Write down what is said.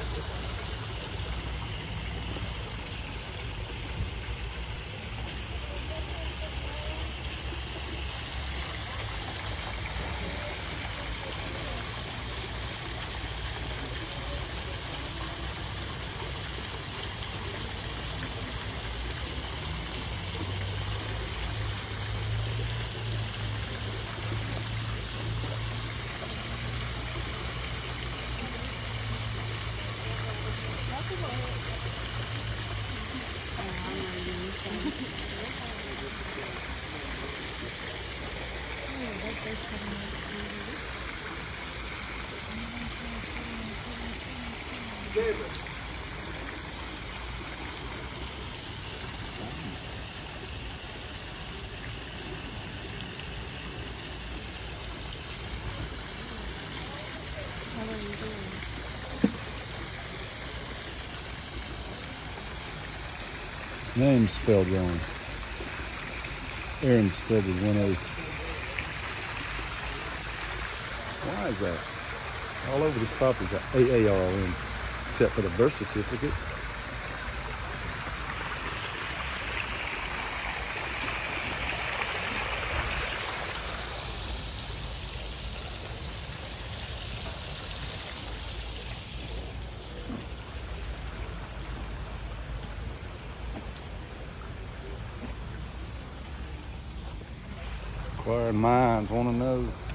His name's spelled wrong. Aaron's spelled with one A. Why is that? All over this property got AARN, except for the birth certificate. Inquiring minds want to know.